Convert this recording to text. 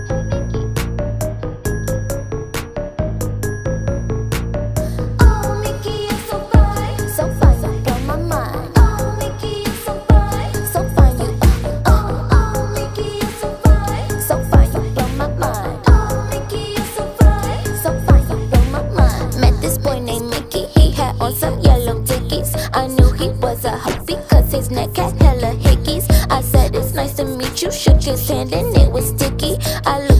Some yellow dickies. I knew he was a huffy cause his neck had hella hickeys. I said it's nice to meet you, shook his hand and it was sticky. I looked